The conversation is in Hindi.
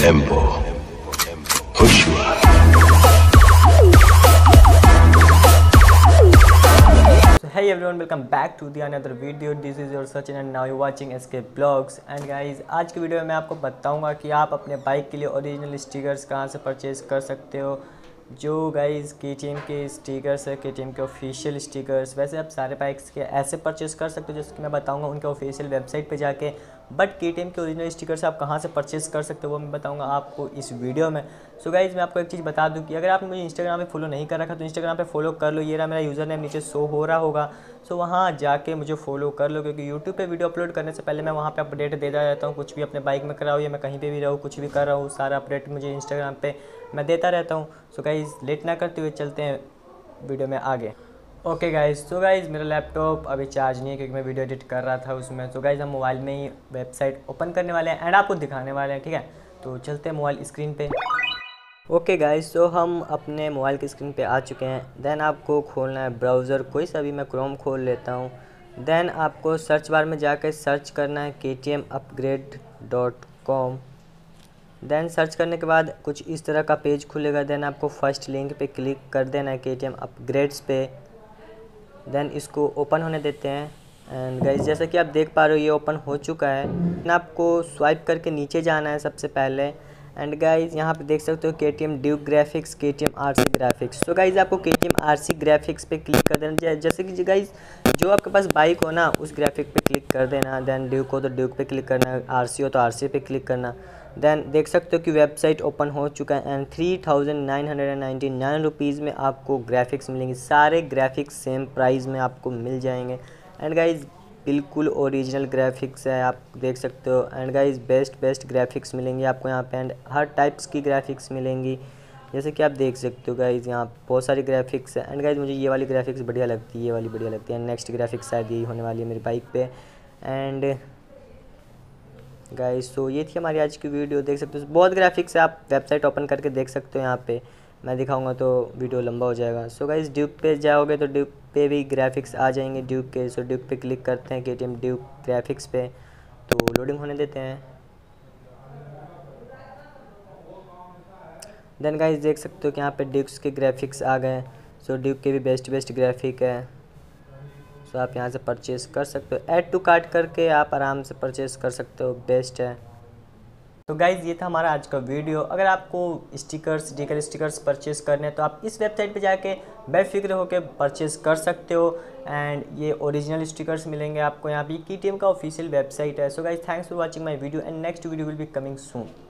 Tempo. Joshua. So hey everyone, welcome back to the another video. This is your Sachin and now you're watching SK Vlogs. And guys, आज की वीडियो में मैं आपको बताऊंगा कि आप अपने बाइक के लिए ओरिजिनल स्टिकर्स कहां से परचेज कर सकते हो। जो गाइस KTM के स्टिकर्स है, KTM के ऑफिशियल स्टिकर्स, वैसे आप सारे बाइक्स के ऐसे परचेज़ कर सकते हो जैसे कि मैं बताऊंगा उनके ऑफिशियल वेबसाइट पे जाके। बट KTM के ओरिजिनल स्टिकर्स आप कहां से परचेज़ कर सकते हो वो मैं बताऊंगा आपको इस वीडियो में। सो गाइस, मैं आपको एक चीज़ बता दूं कि अगर आपने मुझे इंस्टाग्राम पे फॉलो नहीं कर रखा तो इंस्टाग्राम पे फॉलो कर लो। ये रहा मेरा यूज़र नेम, नीचे शो हो रहा होगा। सो वहाँ जाके मुझे फॉलो कर लो, क्योंकि यूट्यूब पे वीडियो अपलोड करने से पहले मैं वहाँ पे अपडेट देता रहता हूँ। कुछ भी अपने बाइक में कर रहा हूँ या मैं कहीं पे भी रहूँ, कुछ भी कर रहा हूँ, सारा अपडेट मुझे इंस्टाग्राम पे मैं देता रहता हूँ। सो गाइस, लेट ना करते हुए चलते हैं वीडियो में आगे। ओके गाइस, तो गाइस मेरा लैपटॉप अभी चार्ज नहीं है क्योंकि मैं वीडियो एडिट कर रहा था उसमें। तो गाइस हम मोबाइल में ही वेबसाइट ओपन करने वाले हैं एंड आपको दिखाने वाले हैं, ठीक है। तो चलते हैं मोबाइल स्क्रीन पे। ओके गाइस, तो हम अपने मोबाइल की स्क्रीन पे आ चुके हैं। देन आपको खोलना है ब्राउज़र, कोई सा भी, मैं क्रोम खोल लेता हूँ। देन आपको सर्च बार में जाकर सर्च करना है KTMupgrade.com। देन सर्च करने के बाद कुछ इस तरह का पेज खुलेगा। देन आपको फर्स्ट लिंक पे क्लिक कर देना है KTM अपग्रेड्स पे। देन इसको ओपन होने देते हैं एंड गाइस जैसा कि आप देख पा रहे हो ये ओपन हो चुका है। देन आपको स्वाइप करके नीचे जाना है सबसे पहले एंड गाइस यहाँ पे देख सकते हो KTM Duke graphics, KTM RC graphics. तो गाइस आपको KTM RC ग्राफिक्स पे क्लिक कर देना। जैसे कि गाइस जो आपके पास बाइक हो ना उस ग्राफिक पे क्लिक कर देना। देन ड्यूक हो तो ड्यूक पे क्लिक करना, RC हो तो RC पे क्लिक करना। देन देख सकते हो कि वेबसाइट ओपन हो चुका है एंड 3999 रुपीज़ में आपको ग्राफिक्स मिलेंगे। सारे ग्राफिक्स सेम प्राइस में आपको मिल जाएंगे एंड गाइस बिल्कुल ओरिजिनल ग्राफिक्स है, आप देख सकते हो। एंड गाइस बेस्ट ग्राफिक्स मिलेंगे आपको यहाँ पे एंड हर टाइप्स की ग्राफिक्स मिलेंगी जैसे कि आप देख सकते हो। गाइस यहाँ बहुत सारी ग्राफिक्स है एंड गाइस मुझे ये वाली ग्राफिक्स बढ़िया लगती है, ये वाली बढ़िया लगती है। नेक्स्ट ग्राफिक्स शायद यही होने वाली है मेरी बाइक पे। एंड गाइस तो ये थी हमारी आज की वीडियो। देख सकते हो बहुत ग्राफिक्स है, आप वेबसाइट ओपन करके देख सकते हो। यहाँ पे मैं दिखाऊंगा तो वीडियो लंबा हो जाएगा। सो गाइस ड्यूक पे जाओगे तो ड्यूक पे भी ग्राफिक्स आ जाएंगे ड्यूक के। सो ड्यूक पे क्लिक करते हैं KTM ड्यूक ग्राफिक्स पे, तो लोडिंग होने देते हैं। देन गाइस देख सकते हो कि यहाँ पे ड्यूक्स के ग्राफिक्स आ गए। सो ड्यूक के भी बेस्ट ग्राफिक है। सो आप यहाँ से परचेज़ कर सकते हो, ऐड टू कार्ट करके आप आराम से परचेज़ कर सकते हो, बेस्ट है। तो गाइज़ ये था हमारा आज का वीडियो। अगर आपको स्टिकर्स, डिजिटल स्टिकर्स परचेज़ करने हैं तो आप इस वेबसाइट पे जाके बेफिक्र होकर परचेज़ कर सकते हो एंड ये ओरिजिनल स्टिकर्स मिलेंगे आपको यहाँ पे। KTM का ऑफिशियल वेबसाइट है। So guys thanks for watching my video and next video will be coming soon.